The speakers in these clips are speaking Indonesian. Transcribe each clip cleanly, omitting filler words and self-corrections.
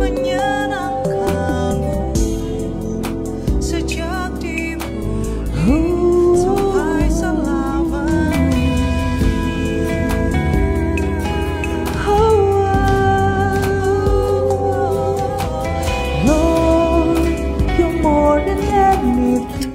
menyenangkanku sejak di bumi sampai selamanya. Lord, you're more than anything.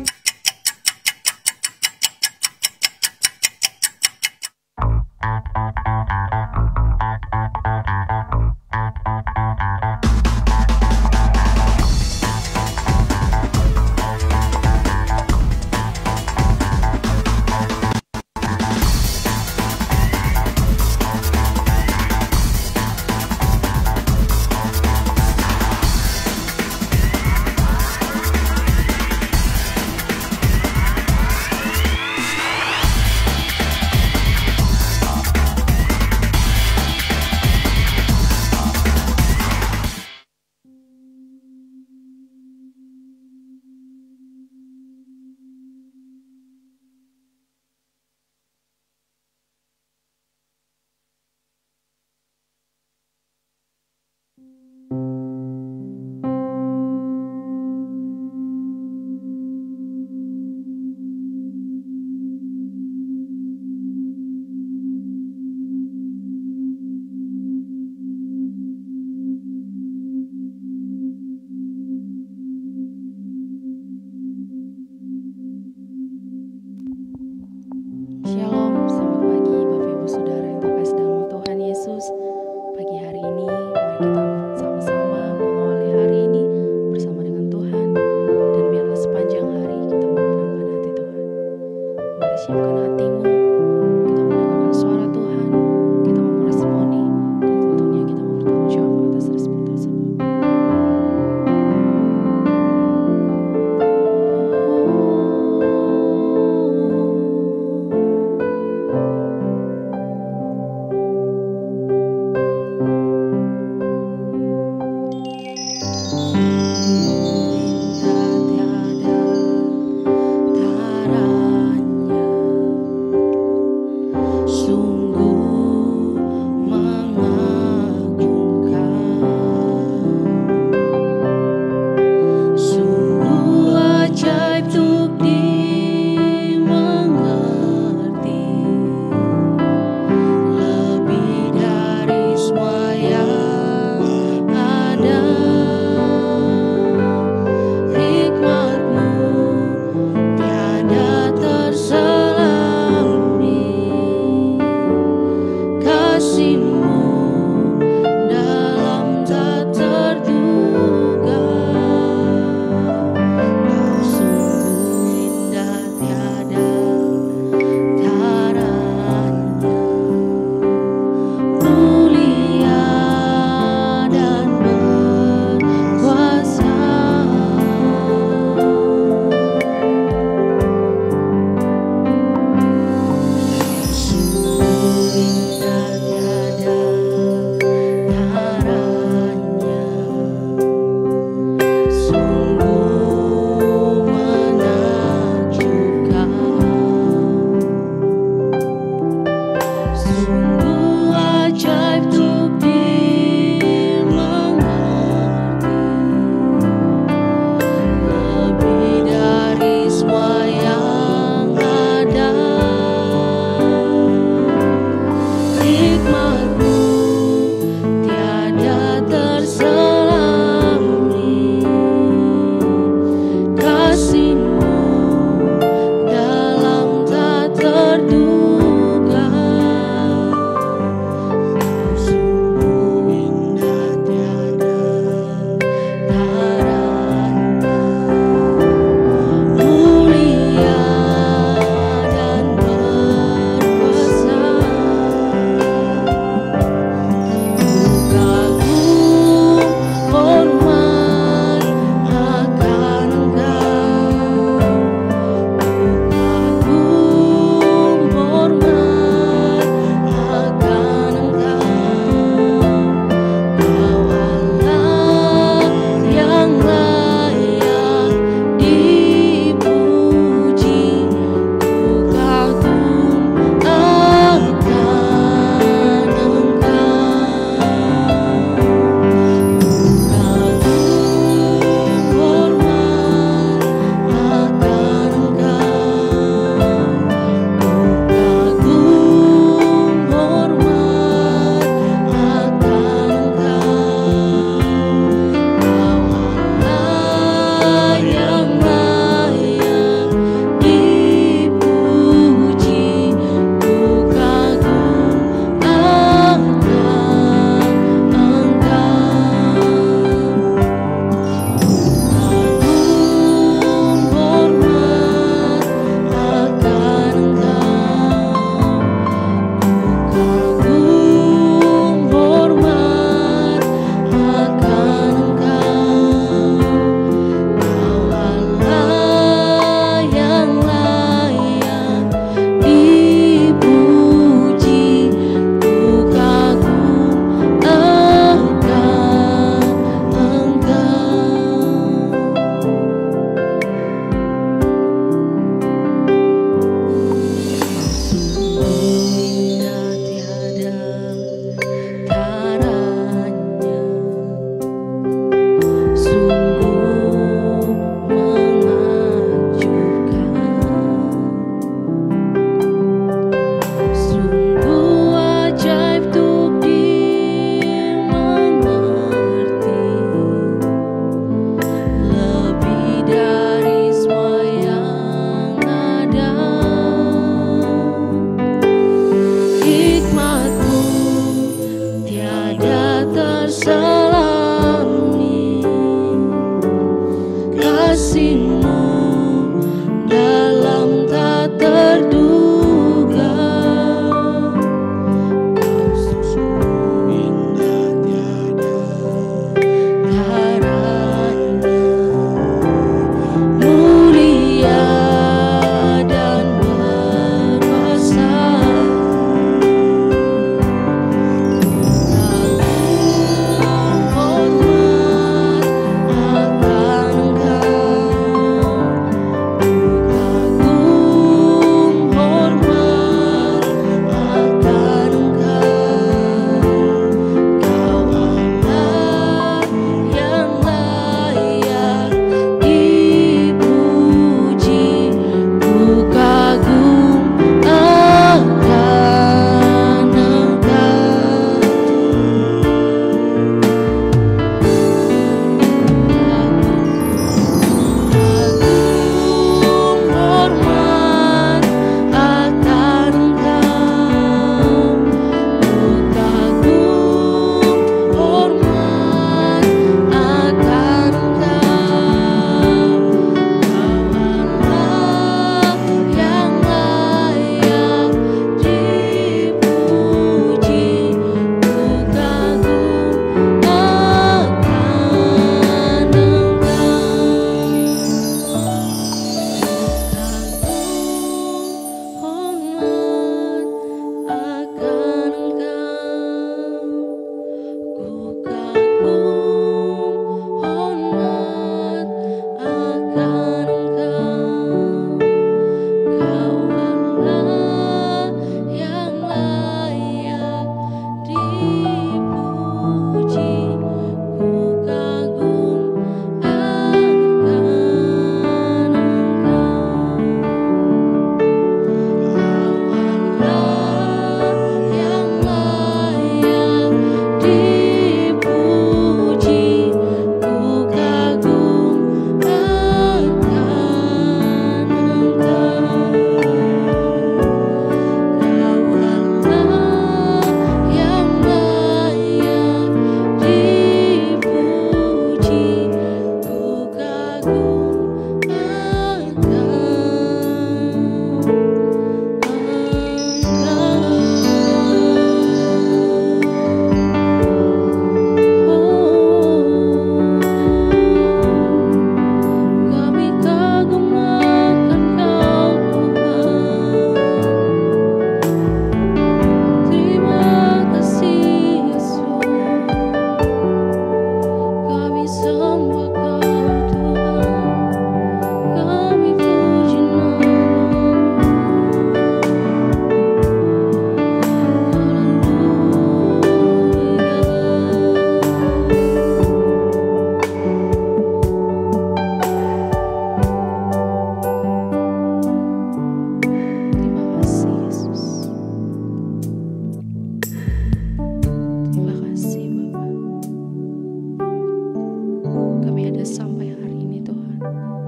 sampai hari ini Tuhan.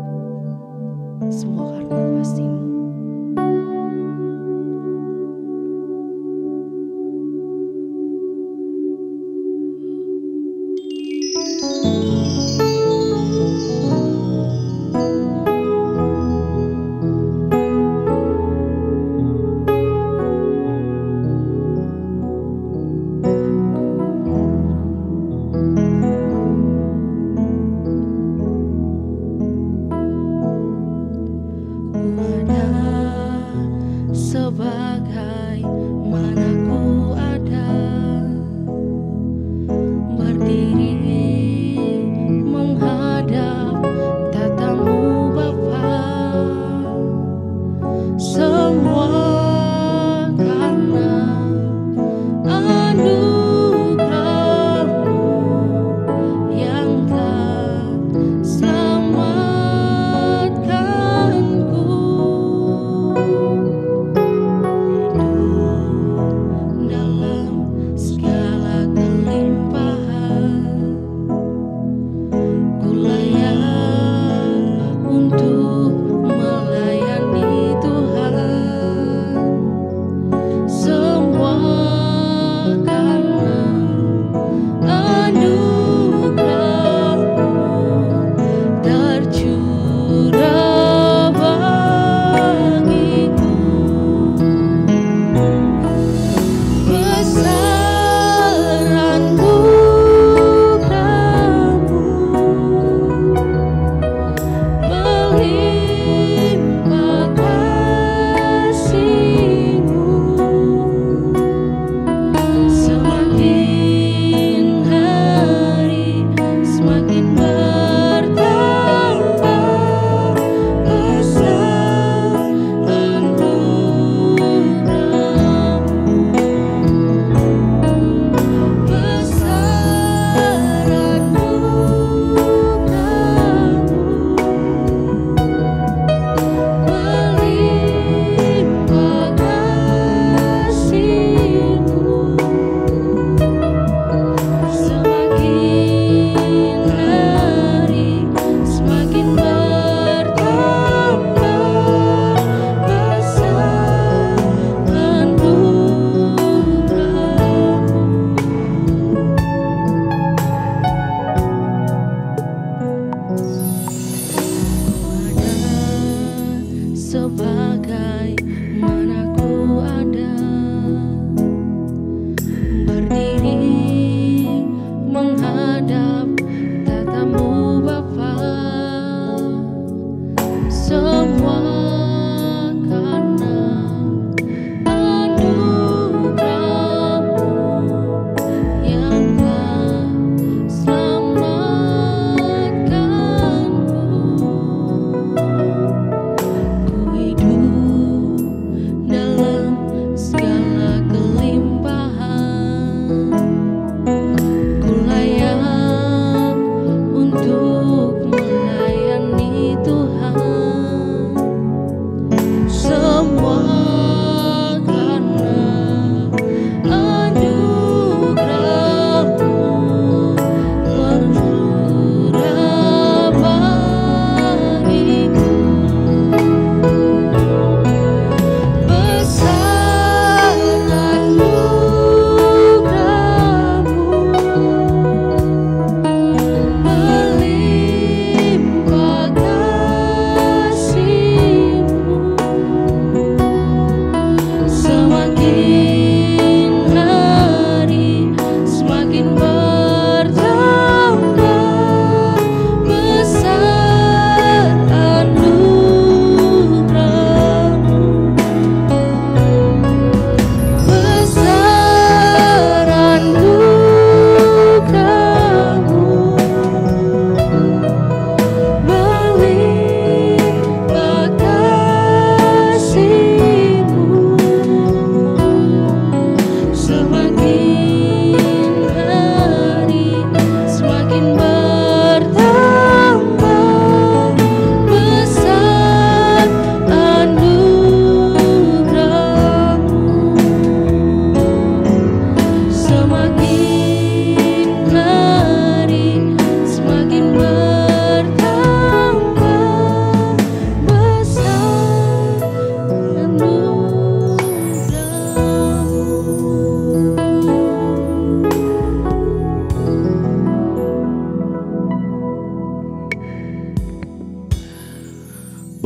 Semua karena kasih-Mu.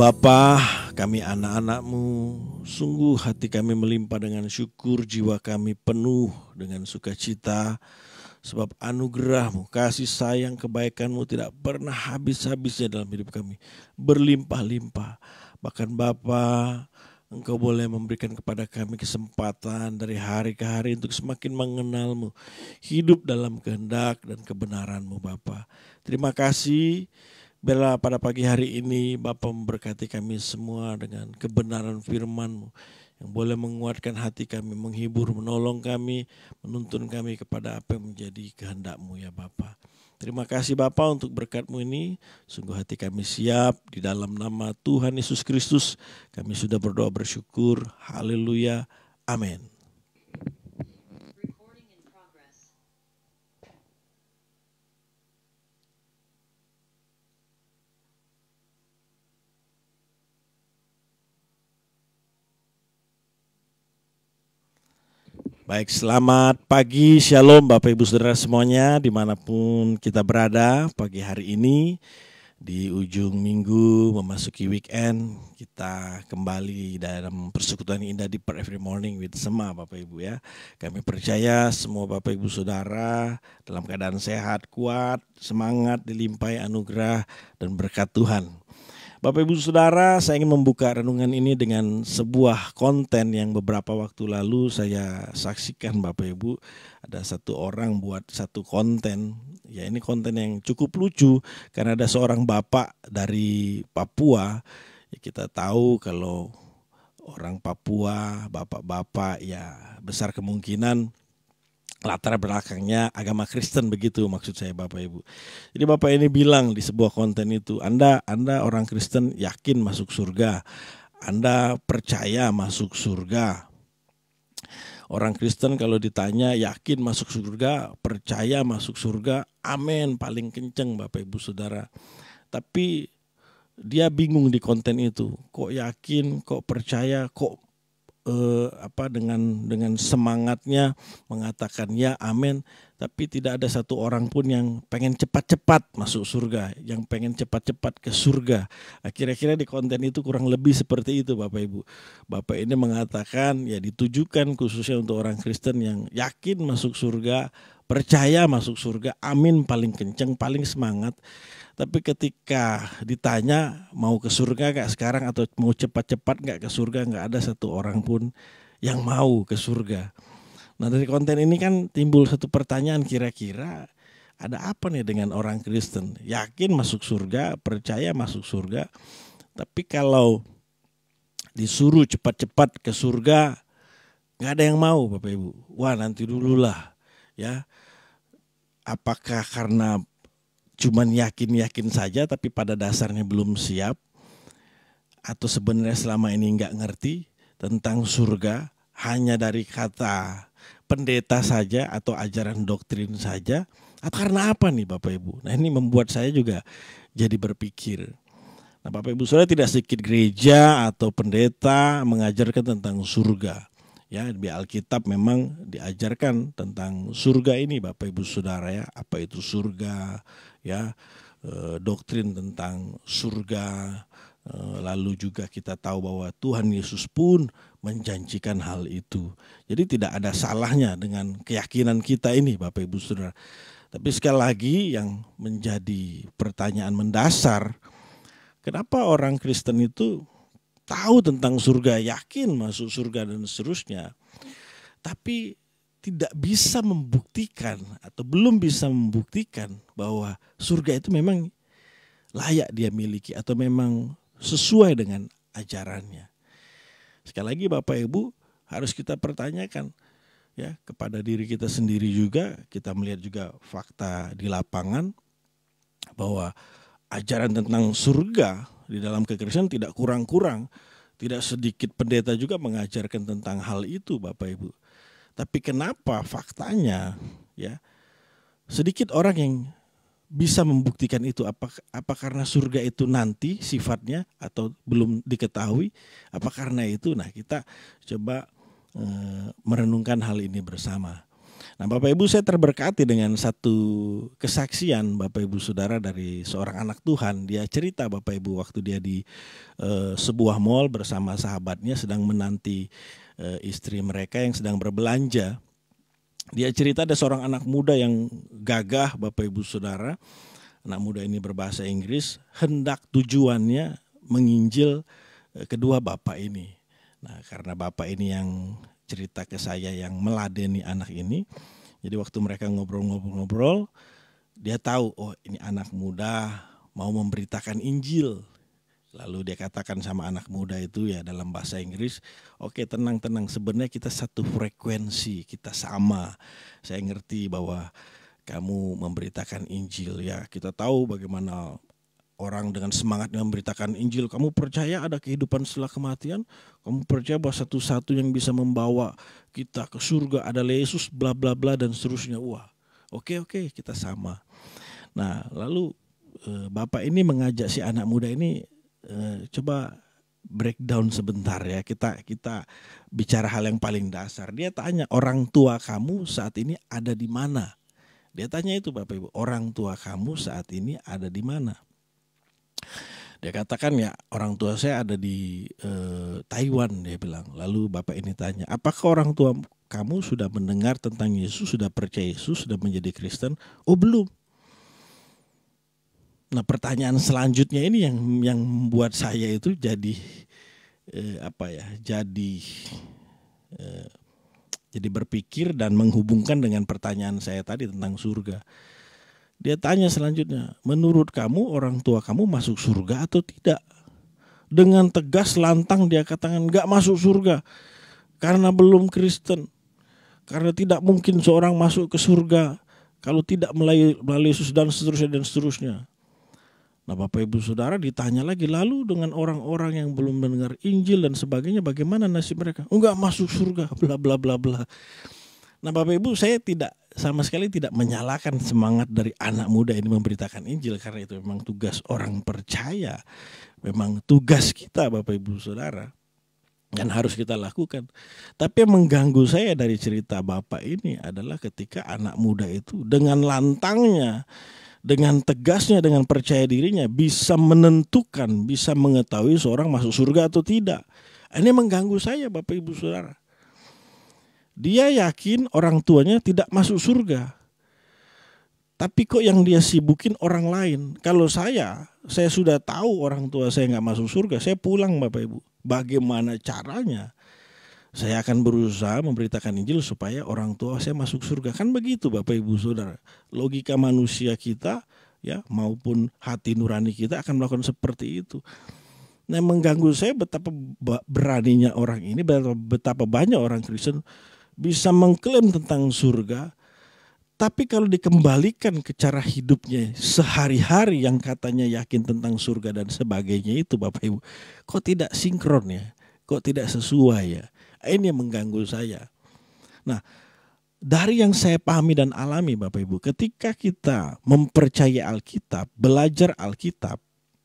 Bapa, kami anak-anak-Mu, sungguh hati kami melimpah dengan syukur, jiwa kami penuh dengan sukacita, sebab anugerah-Mu, kasih sayang, kebaikan-Mu tidak pernah habis-habisnya dalam hidup kami, berlimpah-limpah. Bahkan Bapa, Engkau boleh memberikan kepada kami kesempatan dari hari ke hari untuk semakin mengenal-Mu, hidup dalam kehendak dan kebenaran-Mu Bapa. Terima kasih. Biarlah pada pagi hari ini Bapa memberkati kami semua dengan kebenaran firman-Mu yang boleh menguatkan hati kami, menghibur, menolong kami, menuntun kami kepada apa yang menjadi kehendak-Mu ya Bapa. Terima kasih Bapa untuk berkat-Mu ini. Sungguh hati kami siap, di dalam nama Tuhan Yesus Kristus kami sudah berdoa bersyukur. Haleluya. Amin. Baik, selamat pagi, shalom Bapak Ibu Saudara semuanya dimanapun kita berada pagi hari ini. Di ujung minggu memasuki weekend, kita kembali dalam persekutuan indah di Per Every Morning with Sema Bapak Ibu ya. Kami percaya semua Bapak Ibu Saudara dalam keadaan sehat, kuat, semangat, dilimpahi anugerah dan berkat Tuhan. Bapak Ibu Saudara, saya ingin membuka renungan ini dengan sebuah konten yang beberapa waktu lalu saya saksikan Bapak Ibu. Ada satu orang buat satu konten, ya ini konten yang cukup lucu karena ada seorang bapak dari Papua. Ya kita tahu kalau orang Papua, bapak-bapak ya besar kemungkinan latar belakangnya agama Kristen, begitu maksud saya Bapak Ibu. Jadi Bapak ini bilang di sebuah konten itu, Anda orang Kristen yakin masuk surga, Anda percaya masuk surga. Orang Kristen kalau ditanya yakin masuk surga, percaya masuk surga, amin paling kenceng Bapak Ibu Saudara. Tapi dia bingung di konten itu, kok yakin, kok percaya, kok dengan semangatnya mengatakan ya amin, tapi tidak ada satu orang pun yang pengen cepat-cepat masuk surga, yang pengen cepat-cepat ke surga. Kira-kira di konten itu kurang lebih seperti itu Bapak Ibu. Bapak ini mengatakan ya ditujukan khususnya untuk orang Kristen yang yakin masuk surga, percaya masuk surga, amin paling kenceng, paling semangat. Tapi ketika ditanya mau ke surga gak sekarang atau mau cepat-cepat gak ke surga, gak ada satu orang pun yang mau ke surga. Nah dari konten ini kan timbul satu pertanyaan, kira-kira ada apa nih dengan orang Kristen? Yakin masuk surga, percaya masuk surga, tapi kalau disuruh cepat-cepat ke surga gak ada yang mau Bapak Ibu. Wah nanti dululah ya. Apakah karena cuman yakin-yakin saja tapi pada dasarnya belum siap, atau sebenarnya selama ini nggak ngerti tentang surga, hanya dari kata pendeta saja atau ajaran doktrin saja, atau karena apa nih Bapak Ibu? Nah ini membuat saya juga jadi berpikir. Nah Bapak Ibu Saudara, tidak sedikit gereja atau pendeta mengajarkan tentang surga. Ya, di Alkitab memang diajarkan tentang surga ini Bapak Ibu Saudara ya, apa itu surga ya, doktrin tentang surga, lalu juga kita tahu bahwa Tuhan Yesus pun menjanjikan hal itu. Jadi tidak ada salahnya dengan keyakinan kita ini Bapak Ibu Saudara. Tapi sekali lagi yang menjadi pertanyaan mendasar, kenapa orang Kristen itu tahu tentang surga, yakin masuk surga dan seterusnya, tapi tidak bisa membuktikan atau belum bisa membuktikan bahwa surga itu memang layak dia miliki atau memang sesuai dengan ajarannya. Sekali lagi Bapak Ibu, harus kita pertanyakan ya kepada diri kita sendiri juga. Kita melihat juga fakta di lapangan bahwa ajaran tentang surga di dalam kekristenan tidak kurang-kurang. Tidak sedikit pendeta juga mengajarkan tentang hal itu Bapak Ibu. Tapi kenapa faktanya ya sedikit orang yang bisa membuktikan itu? Apa karena surga itu nanti sifatnya atau belum diketahui? Apa karena itu? Nah kita coba merenungkan hal ini bersama. Nah, Bapak Ibu, saya terberkati dengan satu kesaksian Bapak Ibu Saudara dari seorang anak Tuhan. Dia cerita Bapak Ibu waktu dia di sebuah mall bersama sahabatnya sedang menanti istri mereka yang sedang berbelanja. Dia cerita ada seorang anak muda yang gagah Bapak Ibu Saudara. Anak muda ini berbahasa Inggris, hendak tujuannya menginjil kedua bapak ini. Nah, karena bapak ini yang cerita ke saya yang meladeni anak ini. Jadi waktu mereka ngobrol-ngobrol, dia tahu, oh ini anak muda mau memberitakan Injil. Lalu dia katakan sama anak muda itu ya dalam bahasa Inggris, oke, tenang-tenang, sebenarnya kita satu frekuensi, kita sama. Saya ngerti bahwa kamu memberitakan Injil ya. Kita tahu bagaimana orang dengan semangatnya memberitakan Injil. Kamu percaya ada kehidupan setelah kematian? Kamu percaya bahwa satu-satu yang bisa membawa kita ke surga adalah Yesus, bla bla bla dan seterusnya. Wah, oke, kita sama. Nah, lalu bapak ini mengajak si anak muda ini coba breakdown sebentar ya. Kita bicara hal yang paling dasar. Dia tanya, orang tua kamu saat ini ada di mana? Dia tanya itu Bapak Ibu, orang tua kamu saat ini ada di mana? Dia katakan ya orang tua saya ada di Taiwan, dia bilang. Lalu bapak ini tanya, apakah orang tua kamu sudah mendengar tentang Yesus, sudah percaya Yesus, sudah menjadi Kristen? Oh belum. Nah pertanyaan selanjutnya ini yang membuat saya itu jadi jadi berpikir dan menghubungkan dengan pertanyaan saya tadi tentang surga. Dia tanya selanjutnya, menurut kamu orang tua kamu masuk surga atau tidak? Dengan tegas lantang dia katakan gak masuk surga karena belum Kristen. Karena tidak mungkin seorang masuk ke surga kalau tidak melalui Yesus dan seterusnya. Nah Bapak Ibu Saudara ditanya lagi, lalu dengan orang-orang yang belum mendengar Injil dan sebagainya bagaimana nasib mereka? Enggak masuk surga, bla bla bla bla. Nah Bapak Ibu, saya sama sekali tidak menyalahkan semangat dari anak muda ini memberitakan Injil, karena itu memang tugas orang percaya, memang tugas kita Bapak Ibu Saudara, dan harus kita lakukan. Tapi yang mengganggu saya dari cerita Bapak ini adalah ketika anak muda itu dengan lantangnya, dengan tegasnya, dengan percaya dirinya bisa menentukan, bisa mengetahui seorang masuk surga atau tidak. Ini mengganggu saya Bapak Ibu Saudara. Dia yakin orang tuanya tidak masuk surga. Tapi kok yang dia sibukin orang lain. Kalau saya sudah tahu orang tua saya nggak masuk surga, saya pulang Bapak Ibu. Bagaimana caranya? Saya akan berusaha memberitakan Injil supaya orang tua saya masuk surga. Kan begitu Bapak Ibu Saudara. Logika manusia kita ya maupun hati nurani kita akan melakukan seperti itu. Nah mengganggu saya betapa beraninya orang ini, betapa banyak orang Kristen bisa mengklaim tentang surga, tapi kalau dikembalikan ke cara hidupnya sehari-hari yang katanya yakin tentang surga dan sebagainya itu Bapak Ibu, kok tidak sinkron ya, kok tidak sesuai ya. Ini yang mengganggu saya. Nah dari yang saya pahami dan alami Bapak Ibu, ketika kita mempercayai Alkitab, belajar Alkitab,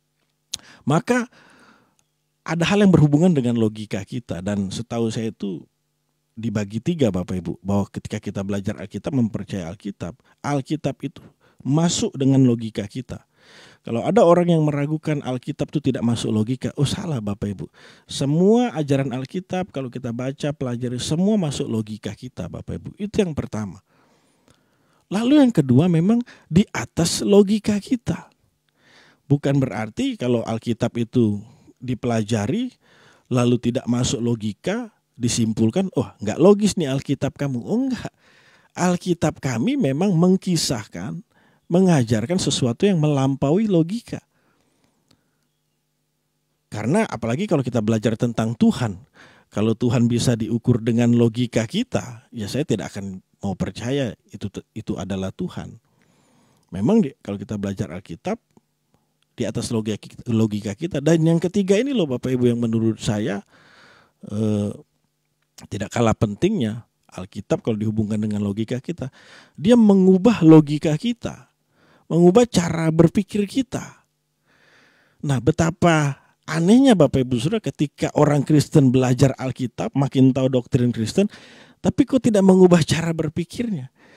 maka ada hal yang berhubungan dengan logika kita. Dan setahu saya itu dibagi tiga Bapak Ibu, bahwa ketika kita belajar Alkitab, mempercayai Alkitab, Alkitab itu masuk dengan logika kita. Kalau ada orang yang meragukan Alkitab itu tidak masuk logika, oh salah Bapak Ibu. Semua ajaran Alkitab kalau kita baca, pelajari, semua masuk logika kita Bapak Ibu. Itu yang pertama. Lalu yang kedua memang di atas logika kita. Bukan berarti kalau Alkitab itu dipelajari lalu tidak masuk logika, disimpulkan, oh nggak logis nih Alkitab kamu. Oh enggak, Alkitab kami memang mengkisahkan, mengajarkan sesuatu yang melampaui logika. Karena apalagi kalau kita belajar tentang Tuhan, kalau Tuhan bisa diukur dengan logika kita, ya saya tidak akan mau percaya itu adalah Tuhan. Memang kalau kita belajar Alkitab di atas logika kita. Dan yang ketiga ini loh Bapak Ibu yang menurut saya tidak kalah pentingnya, Alkitab kalau dihubungkan dengan logika kita, dia mengubah logika kita, mengubah cara berpikir kita. Nah betapa anehnya Bapak Ibu Saudara ketika orang Kristen belajar Alkitab, makin tahu doktrin Kristen, tapi kok tidak mengubah cara berpikirnya.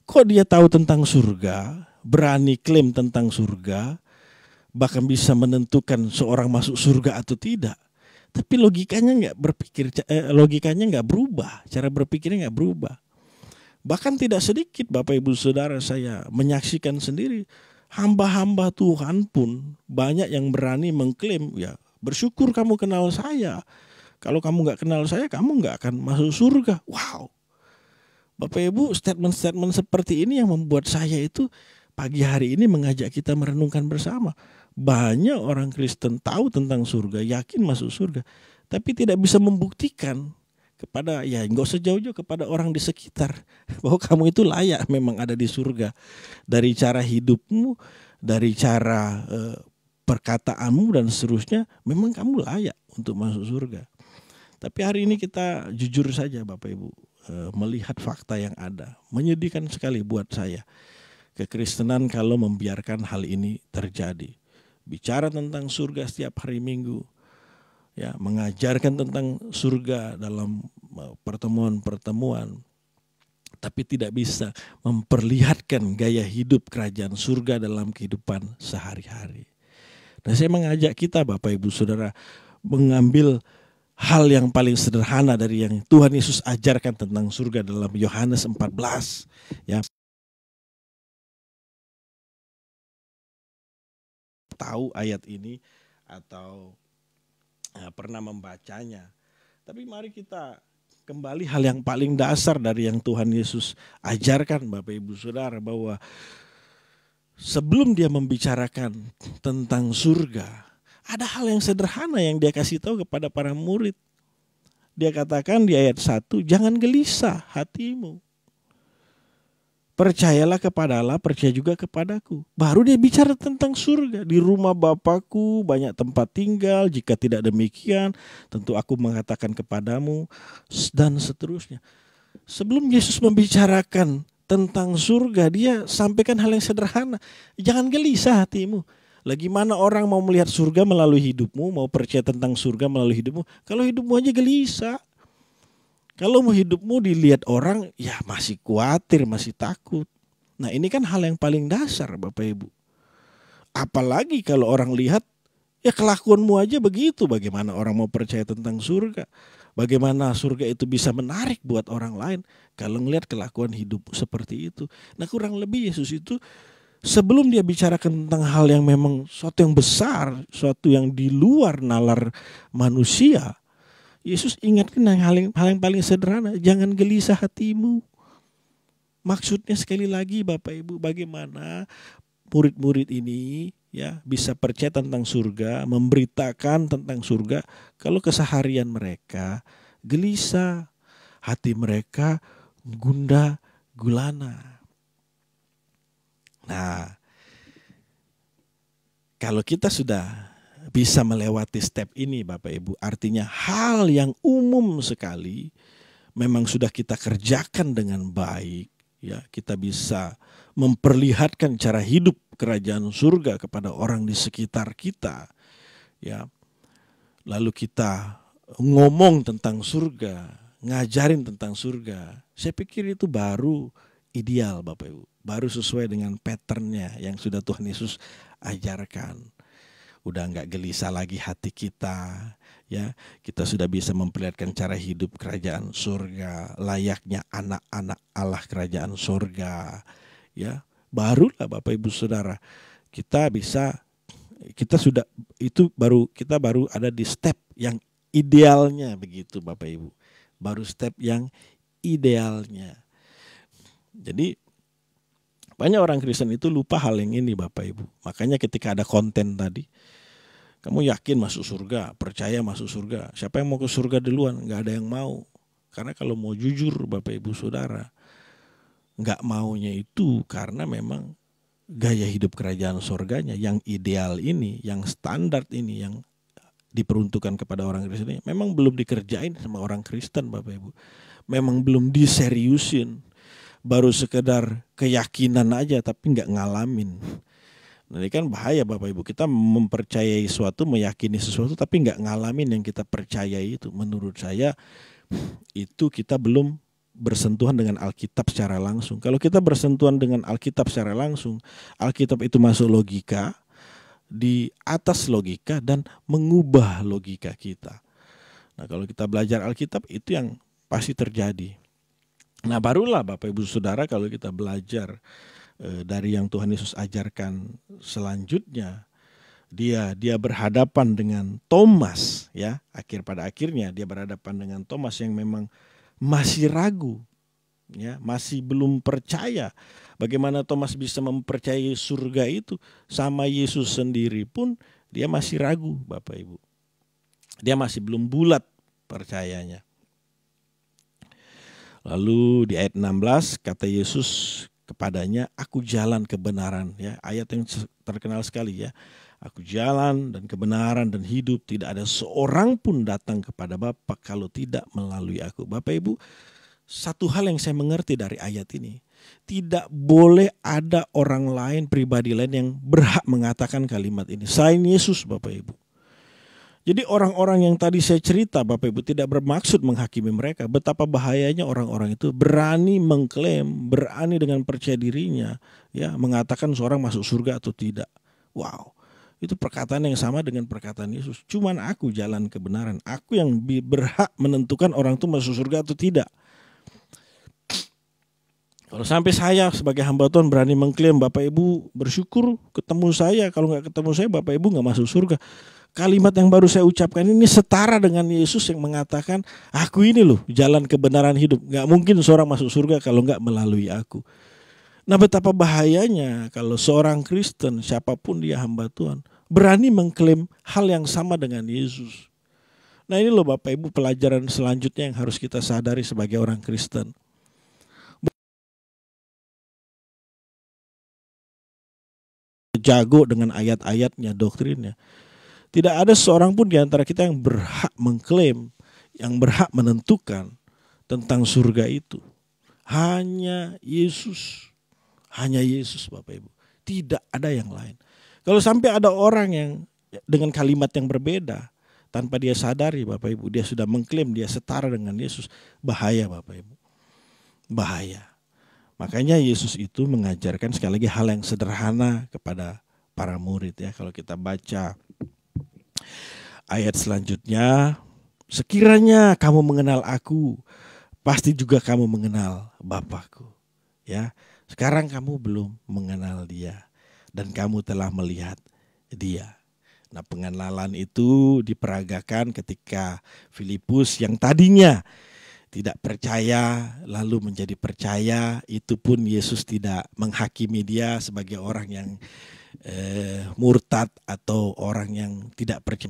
Kok dia tahu tentang surga, berani klaim tentang surga, bahkan bisa menentukan seorang masuk surga atau tidak. Tapi logikanya nggak berubah, cara berpikirnya nggak berubah. Bahkan tidak sedikit Bapak Ibu Saudara, saya menyaksikan sendiri hamba-hamba Tuhan pun banyak yang berani mengklaim, ya bersyukur kamu kenal saya. Kalau kamu nggak kenal saya, kamu nggak akan masuk surga. Wow, Bapak Ibu, statement-statement seperti ini yang membuat saya itu pagi hari ini mengajak kita merenungkan bersama. Banyak orang Kristen tahu tentang surga, yakin masuk surga, tapi tidak bisa membuktikan kepada, ya nggak usah jauh-jauh, kepada orang di sekitar bahwa kamu itu layak memang ada di surga. Dari cara hidupmu, dari cara perkataanmu dan seterusnya, memang kamu layak untuk masuk surga. Tapi hari ini kita jujur saja Bapak Ibu, melihat fakta yang ada, menyedihkan sekali buat saya. Kekristenan kalau membiarkan hal ini terjadi. Bicara tentang surga setiap hari Minggu, ya, mengajarkan tentang surga dalam pertemuan-pertemuan, tapi tidak bisa memperlihatkan gaya hidup kerajaan surga dalam kehidupan sehari-hari. Dan saya mengajak kita Bapak Ibu Saudara mengambil hal yang paling sederhana dari yang Tuhan Yesus ajarkan tentang surga dalam Yohanes 14, ya. Tahu ayat ini atau pernah membacanya. Tapi mari kita kembali hal yang paling dasar dari yang Tuhan Yesus ajarkan Bapak Ibu Saudara, bahwa sebelum dia membicarakan tentang surga, ada hal yang sederhana yang dia kasih tahu kepada para murid. Dia katakan di ayat 1, jangan gelisah hatimu. Percayalah kepada Allah, percaya juga kepadaku. Baru dia bicara tentang surga. Di rumah Bapakku banyak tempat tinggal, jika tidak demikian tentu aku mengatakan kepadamu, dan seterusnya. Sebelum Yesus membicarakan tentang surga, dia sampaikan hal yang sederhana. Jangan gelisah hatimu. Lagi mana orang mau melihat surga melalui hidupmu, mau percaya tentang surga melalui hidupmu, kalau hidupmu aja gelisah. Kalau mau hidupmu dilihat orang, ya masih khawatir, masih takut. Nah ini kan hal yang paling dasar Bapak Ibu. Apalagi kalau orang lihat, ya kelakuanmu aja begitu, bagaimana orang mau percaya tentang surga? Bagaimana surga itu bisa menarik buat orang lain kalau ngelihat kelakuan hidup seperti itu? Nah kurang lebih Yesus itu sebelum dia bicarakan tentang hal yang memang suatu yang besar, suatu yang di luar nalar manusia, Yesus ingatkan hal yang paling sederhana, jangan gelisah hatimu. Maksudnya sekali lagi Bapak Ibu, bagaimana murid-murid ini ya bisa percaya tentang surga, memberitakan tentang surga, kalau keseharian mereka gelisah, hati mereka gundah gulana. Nah, kalau kita sudah bisa melewati step ini Bapak Ibu, artinya hal yang umum sekali memang sudah kita kerjakan dengan baik, ya, kita bisa memperlihatkan cara hidup kerajaan surga kepada orang di sekitar kita, ya. Lalu kita ngomong tentang surga, ngajarin tentang surga. Saya pikir itu baru ideal Bapak Ibu, baru sesuai dengan patternnya yang sudah Tuhan Yesus ajarkan. Udah nggak gelisah lagi hati kita, ya. Kita sudah bisa memperlihatkan cara hidup kerajaan surga, layaknya anak-anak Allah kerajaan surga, ya. Barulah Bapak Ibu Saudara, kita baru ada di step yang idealnya begitu Bapak Ibu. Baru step yang idealnya. Jadi banyak orang Kristen itu lupa hal yang ini Bapak Ibu. Makanya ketika ada konten tadi, kamu yakin masuk surga, percaya masuk surga. Siapa yang mau ke surga duluan? Gak ada yang mau. Karena kalau mau jujur Bapak Ibu Saudara, gak maunya itu karena memang gaya hidup kerajaan surganya yang ideal ini, yang standar ini, yang diperuntukkan kepada orang Kristen ini, memang belum dikerjain sama orang Kristen Bapak Ibu. Memang belum diseriusin. Baru sekedar keyakinan aja tapi gak ngalamin. Nah ini kan bahaya Bapak Ibu, kita mempercayai sesuatu, meyakini sesuatu tapi nggak ngalamin yang kita percayai itu. Menurut saya itu kita belum bersentuhan dengan Alkitab secara langsung. Kalau kita bersentuhan dengan Alkitab secara langsung, Alkitab itu masuk logika, di atas logika dan mengubah logika kita. Nah, kalau kita belajar Alkitab itu yang pasti terjadi. Nah, barulah Bapak Ibu Saudara kalau kita belajar dari yang Tuhan Yesus ajarkan selanjutnya, dia berhadapan dengan Thomas, ya. Pada akhirnya dia berhadapan dengan Thomas yang memang masih ragu, ya, masih belum percaya. Bagaimana Thomas bisa mempercayai surga itu? Sama Yesus sendiri pun dia masih ragu, Bapak Ibu. Dia masih belum bulat percayanya. Lalu di ayat 16 kata Yesus kepadanya, aku jalan kebenaran, ya. Ayat yang terkenal sekali, ya. Aku jalan dan kebenaran dan hidup, tidak ada seorang pun datang kepada Bapa kalau tidak melalui aku. Bapak Ibu, satu hal yang saya mengerti dari ayat ini, tidak boleh ada orang lain, pribadi lain yang berhak mengatakan kalimat ini selain Yesus, Bapak Ibu. Jadi orang-orang yang tadi saya cerita, Bapak Ibu, tidak bermaksud menghakimi mereka. Betapa bahayanya orang-orang itu berani mengklaim, berani dengan percaya dirinya, ya, mengatakan seorang masuk surga atau tidak. Wow, itu perkataan yang sama dengan perkataan Yesus. Cuman aku jalan kebenaran, aku yang berhak menentukan orang itu masuk surga atau tidak. Kalau sampai saya sebagai hamba Tuhan berani mengklaim, Bapak Ibu bersyukur ketemu saya. Kalau nggak ketemu saya, Bapak Ibu nggak masuk surga. Kalimat yang baru saya ucapkan ini setara dengan Yesus yang mengatakan, aku ini loh jalan kebenaran hidup. Nggak mungkin seorang masuk surga kalau nggak melalui aku. Nah, betapa bahayanya kalau seorang Kristen, siapapun dia hamba Tuhan, berani mengklaim hal yang sama dengan Yesus. Nah, ini loh Bapak Ibu pelajaran selanjutnya yang harus kita sadari sebagai orang Kristen. Jago dengan ayat-ayatnya, doktrinnya. Tidak ada seorang pun di antara kita yang berhak mengklaim, yang berhak menentukan tentang surga itu. Hanya Yesus. Hanya Yesus, Bapak Ibu. Tidak ada yang lain. Kalau sampai ada orang yang dengan kalimat yang berbeda, tanpa dia sadari, Bapak Ibu, dia sudah mengklaim dia setara dengan Yesus. Bahaya, Bapak Ibu. Bahaya. Makanya Yesus itu mengajarkan sekali lagi hal yang sederhana kepada para murid, ya. Kalau kita baca ayat selanjutnya, sekiranya kamu mengenal aku, pasti juga kamu mengenal Bapakku, ya. Sekarang kamu belum mengenal dia dan kamu telah melihat dia. Nah, pengenalan itu diperagakan ketika Filipus yang tadinya tidak percaya lalu menjadi percaya, itu pun Yesus tidak menghakimi dia sebagai orang yang murtad atau orang yang tidak percaya.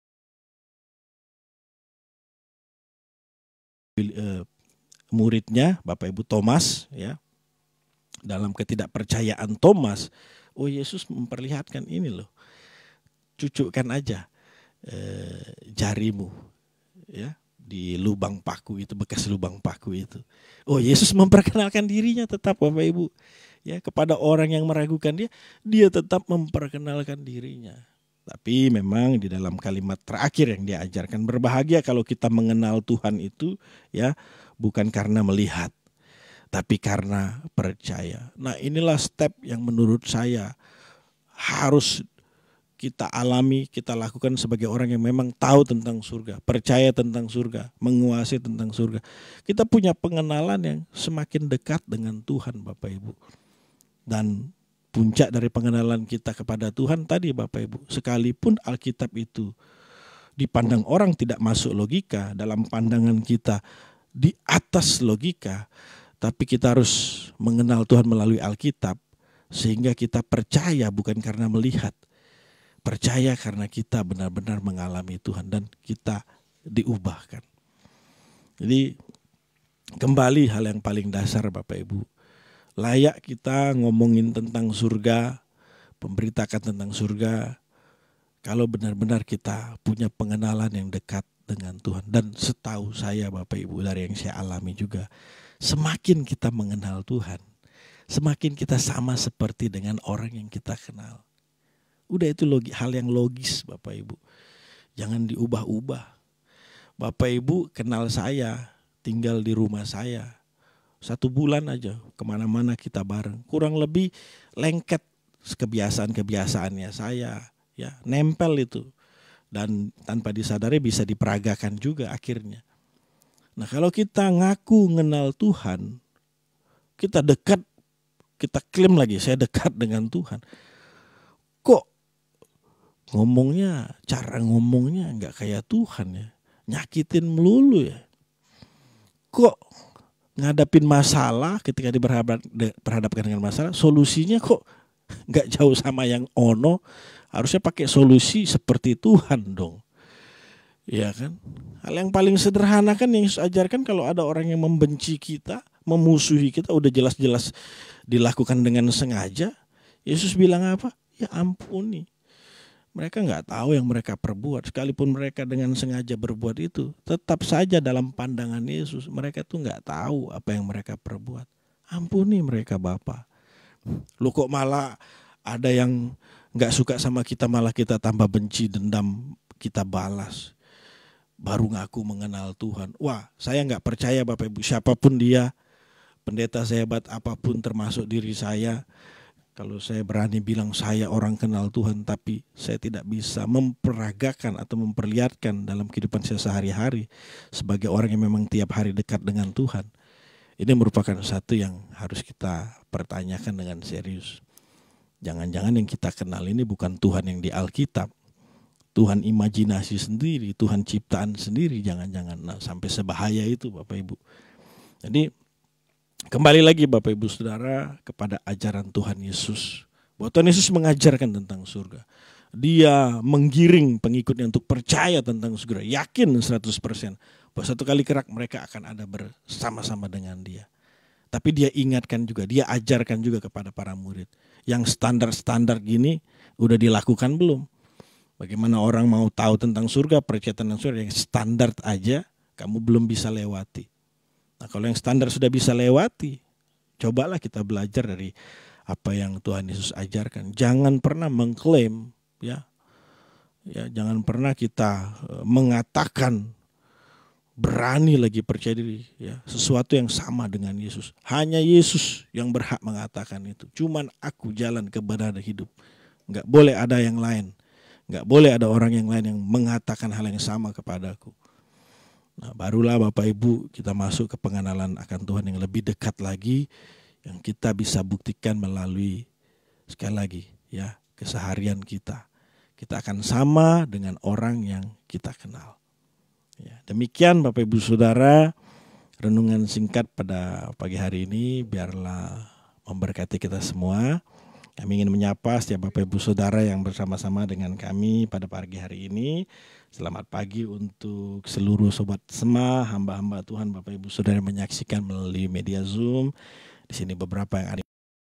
Muridnya Bapak Ibu Thomas, ya, dalam ketidakpercayaan Thomas, oh Yesus memperlihatkan ini loh, cucukkan aja jarimu, ya, di lubang paku itu, bekas lubang paku itu. Oh, Yesus memperkenalkan dirinya tetap, Bapak Ibu, ya, kepada orang yang meragukan dia tetap memperkenalkan dirinya. Tapi memang di dalam kalimat terakhir yang dia ajarkan, berbahagia kalau kita mengenal Tuhan itu, ya, bukan karena melihat, tapi karena percaya. Nah, inilah step yang menurut saya harus kita alami, kita lakukan sebagai orang yang memang tahu tentang surga, percaya tentang surga, menguasai tentang surga. Kita punya pengenalan yang semakin dekat dengan Tuhan, Bapak Ibu. Dan puncak dari pengenalan kita kepada Tuhan tadi, Bapak Ibu, sekalipun Alkitab itu dipandang orang tidak masuk logika, dalam pandangan kita di atas logika, tapi kita harus mengenal Tuhan melalui Alkitab, sehingga kita percaya bukan karena melihat, percaya karena kita benar-benar mengalami Tuhan dan kita diubahkan. Jadi kembali hal yang paling dasar, Bapak Ibu, layak kita ngomongin tentang surga, memberitakan tentang surga, kalau benar-benar kita punya pengenalan yang dekat dengan Tuhan. Dan setahu saya, Bapak Ibu, dari yang saya alami juga, semakin kita mengenal Tuhan, semakin kita sama seperti dengan orang yang kita kenal. Udah, itu hal yang logis, Bapak Ibu. Jangan diubah-ubah. Bapak Ibu kenal saya, tinggal di rumah saya. 1 bulan aja kemana-mana kita bareng. Kurang lebih lengket kebiasaan-kebiasaannya saya, ya nempel itu. Dan tanpa disadari bisa diperagakan juga akhirnya. Nah kalau kita ngaku kenal Tuhan, kita dekat, kita klaim lagi saya dekat dengan Tuhan. Kok ngomongnya, cara ngomongnya nggak kayak Tuhan ya, nyakitin melulu ya. Kok ngadapin masalah, ketika diperhadapkan dengan masalah, solusinya kok nggak jauh sama yang ono. Harusnya pakai solusi seperti Tuhan dong, ya kan? Hal yang paling sederhana kan yang Yesus ajarkan, kalau ada orang yang membenci kita, memusuhi kita, udah jelas-jelas dilakukan dengan sengaja. Yesus bilang apa? Ya ampuni. Mereka nggak tahu yang mereka perbuat. Sekalipun mereka dengan sengaja berbuat itu, tetap saja dalam pandangan Yesus mereka tuh nggak tahu apa yang mereka perbuat. Ampuni mereka Bapa. Lu kok malah ada yang nggak suka sama kita, malah kita tambah benci, dendam, kita balas. Baru ngaku mengenal Tuhan. Wah, saya nggak percaya Bapak Ibu, siapapun dia, pendeta sehebat apapun termasuk diri saya, kalau saya berani bilang saya orang kenal Tuhan, tapi saya tidak bisa memperagakan atau memperlihatkan dalam kehidupan saya sehari-hari sebagai orang yang memang tiap hari dekat dengan Tuhan. Ini merupakan satu yang harus kita pertanyakan dengan serius. Jangan-jangan yang kita kenal ini bukan Tuhan yang di Alkitab. Tuhan imajinasi sendiri, Tuhan ciptaan sendiri, jangan-jangan. Nah, sampai sebahaya itu Bapak Ibu. Jadi kembali lagi Bapak Ibu Saudara kepada ajaran Tuhan Yesus. Bahwa Tuhan Yesus mengajarkan tentang surga. Dia menggiring pengikutnya untuk percaya tentang surga. Yakin 100% bahwa satu kali kelak mereka akan ada bersama-sama dengan dia. Tapi dia ingatkan juga, dia ajarkan juga kepada para murid. Yang standar-standar gini udah dilakukan belum? Bagaimana orang mau tahu tentang surga, percaya tentang surga yang standar aja kamu belum bisa lewati. Nah kalau yang standar sudah bisa lewati, cobalah kita belajar dari apa yang Tuhan Yesus ajarkan. Jangan pernah mengklaim, ya jangan pernah kita mengatakan berani lagi percaya diri, ya sesuatu yang sama dengan Yesus. Hanya Yesus yang berhak mengatakan itu. Cuman aku jalan kebenaran hidup. Nggak boleh ada yang lain. Nggak boleh ada orang yang lain yang mengatakan hal yang sama kepadaku. Nah, barulah Bapak Ibu kita masuk ke pengenalan akan Tuhan yang lebih dekat lagi, yang kita bisa buktikan melalui sekali lagi ya keseharian kita. Kita akan sama dengan orang yang kita kenal. Ya, demikian Bapak Ibu Saudara renungan singkat pada pagi hari ini, biarlah memberkati kita semua. Kami ingin menyapa setiap Bapak Ibu Saudara yang bersama-sama dengan kami pada pagi hari ini. Selamat pagi untuk seluruh Sobat Sema, hamba-hamba Tuhan, Bapak Ibu Saudara yang menyaksikan melalui media Zoom. Di sini beberapa yang ada.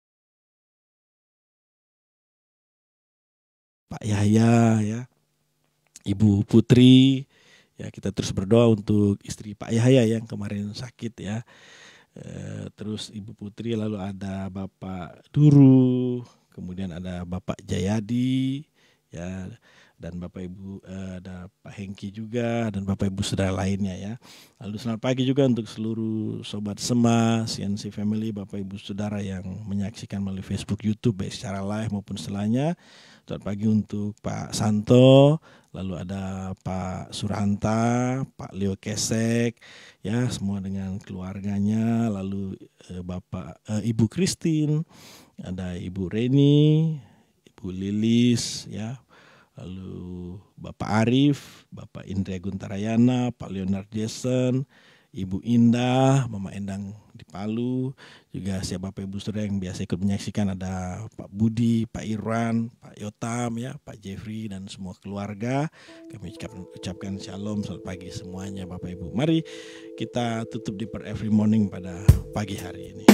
Pak Yahya, ya, Ibu Putri, ya kita terus berdoa untuk istri Pak Yahya yang kemarin sakit ya. Terus Ibu Putri, lalu ada Bapak Duru, kemudian ada Bapak Jayadi, ya, dan Bapak Ibu ada Pak Hengki juga, dan Bapak Ibu saudara lainnya ya. Lalu selamat pagi juga untuk seluruh Sobat Sema, CNC Family, Bapak Ibu saudara yang menyaksikan melalui Facebook, YouTube, baik secara live maupun setelahnya. Selamat pagi untuk Pak Santo, lalu ada Pak Suranta, Pak Leo Kesek, ya semua dengan keluarganya, lalu Ibu Christine, ada Ibu Reni, Ibu Lilis, ya, lalu Bapak Arif, Bapak Indra Guntarayana, Pak Leonard Jason, Ibu Indah, Mama Endang di Palu, juga siapa Bapak Ibu Saudara yang biasa ikut menyaksikan, ada Pak Budi, Pak Irwan, Pak Yotam, ya, Pak Jeffrey dan semua keluarga. Kami ucapkan shalom, selamat pagi semuanya Bapak Ibu. Mari kita tutup di Per Every Morning pada pagi hari ini.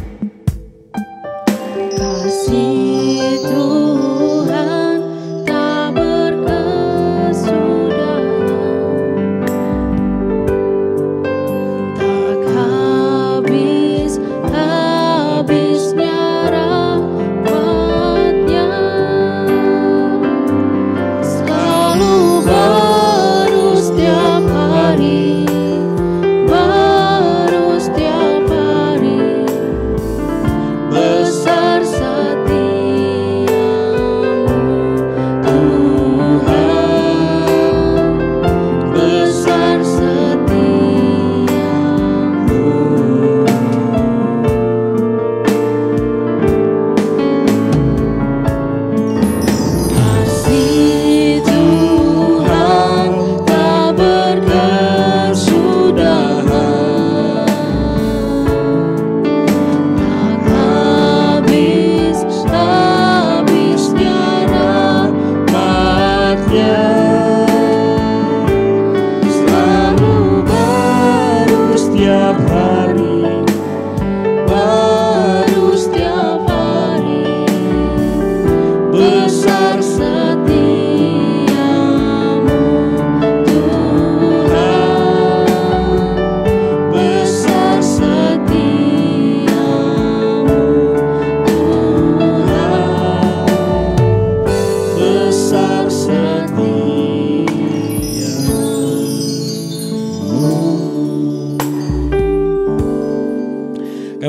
Kasih Tuhan tak berkesudahan, tak habis-habisnya rahmat-Nya, selalu baru setiap hari, baru setiap hari.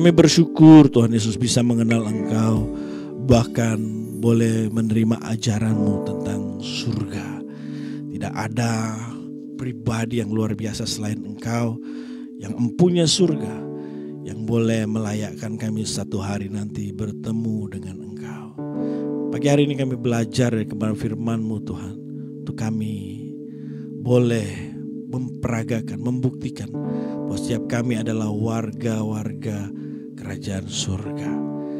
Kami bersyukur Tuhan Yesus bisa mengenal Engkau, bahkan boleh menerima ajaran-Mu tentang surga. Tidak ada pribadi yang luar biasa selain Engkau yang empunya surga, yang boleh melayakkan kami satu hari nanti bertemu dengan Engkau. Pagi hari ini kami belajar dari kebenaran firman-Mu Tuhan, untuk kami boleh memperagakan, membuktikan bahwa setiap kami adalah warga-warga kerajaan surga.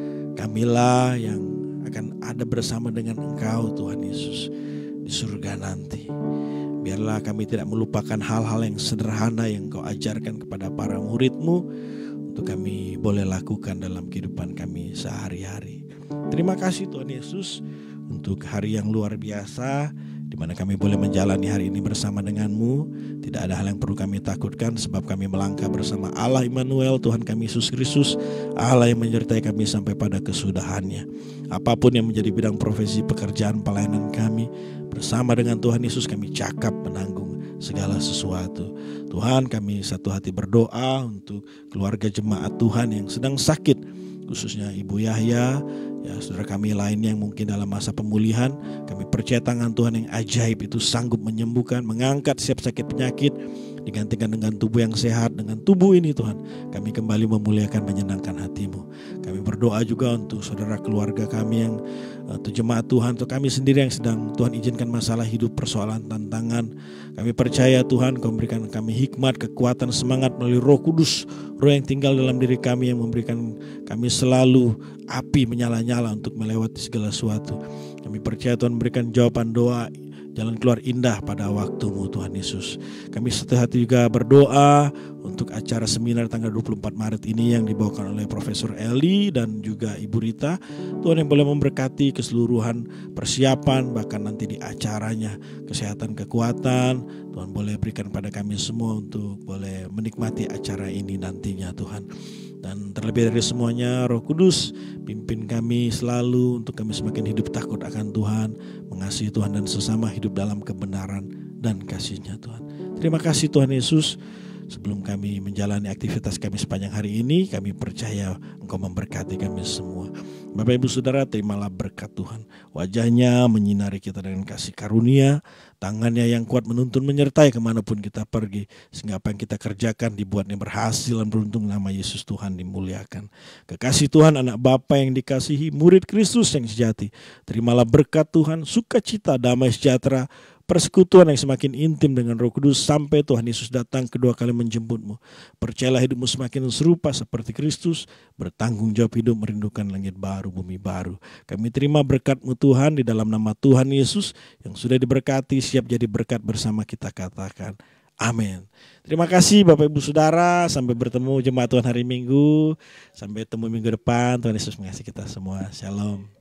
Kamilah yang akan ada bersama dengan Engkau Tuhan Yesus di surga nanti. Biarlah kami tidak melupakan hal-hal yang sederhana yang Engkau ajarkan kepada para murid-Mu, untuk kami boleh lakukan dalam kehidupan kami sehari-hari. Terima kasih Tuhan Yesus untuk hari yang luar biasa, di mana kami boleh menjalani hari ini bersama dengan-Mu. Tidak ada hal yang perlu kami takutkan, sebab kami melangkah bersama Allah Immanuel, Tuhan kami Yesus Kristus, Allah yang menyertai kami sampai pada kesudahannya. Apapun yang menjadi bidang profesi pekerjaan pelayanan kami, bersama dengan Tuhan Yesus kami cakap menanggung segala sesuatu. Tuhan, kami satu hati berdoa untuk keluarga jemaat Tuhan yang sedang sakit, khususnya Ibu Yahya, ya saudara kami lainnya yang mungkin dalam masa pemulihan. Kami percaya tangan Tuhan yang ajaib itu sanggup menyembuhkan, mengangkat setiap sakit penyakit, digantikan dengan tubuh yang sehat. Dengan tubuh ini Tuhan, kami kembali memuliakan, menyenangkan hati-Mu. Kami berdoa juga untuk saudara keluarga kami yang untuk jemaat Tuhan, untuk kami sendiri yang sedang Tuhan izinkan masalah hidup, persoalan, tantangan. Kami percaya Tuhan Kau memberikan kami hikmat, kekuatan, semangat melalui Roh Kudus, Roh yang tinggal dalam diri kami, yang memberikan kami selalu api menyala-nyala untuk melewati segala sesuatu. Kami percaya Tuhan memberikan jawaban doa, jalan keluar indah pada waktu-Mu Tuhan Yesus. Kami satu hati juga berdoa untuk acara seminar tanggal 24 Maret ini yang dibawakan oleh Profesor Eli dan juga Ibu Rita. Tuhan yang boleh memberkati keseluruhan persiapan, bahkan nanti di acaranya, kesehatan, kekuatan. Tuhan boleh berikan pada kami semua untuk boleh menikmati acara ini nantinya Tuhan. Dan terlebih dari semuanya, Roh Kudus pimpin kami selalu untuk kami semakin hidup takut akan Tuhan, mengasihi Tuhan dan sesama, hidup dalam kebenaran dan kasih-Nya Tuhan. Terima kasih Tuhan Yesus. Sebelum kami menjalani aktivitas kami sepanjang hari ini, kami percaya Engkau memberkati kami semua. Bapak Ibu Saudara, terimalah berkat Tuhan. Wajah-Nya menyinari kita dengan kasih karunia, tangan-Nya yang kuat menuntun menyertai kemanapun kita pergi, sehingga apa yang kita kerjakan dibuatnya berhasil dan beruntung. Nama Yesus Tuhan dimuliakan. Kekasih Tuhan, anak Bapa yang dikasihi, murid Kristus yang sejati, terimalah berkat Tuhan, sukacita, damai sejahtera, persekutuan yang semakin intim dengan Roh Kudus sampai Tuhan Yesus datang kedua kali menjemput-Mu. Percayalah hidupmu semakin serupa seperti Kristus, bertanggung jawab hidup merindukan langit baru, bumi baru. Kami terima berkat-Mu Tuhan di dalam nama Tuhan Yesus yang sudah diberkati, siap jadi berkat bersama kita, katakan amin. Terima kasih Bapak Ibu Saudara. Sampai bertemu jemaat Tuhan hari Minggu. Sampai ketemu minggu depan. Tuhan Yesus mengasihi kita semua. Shalom.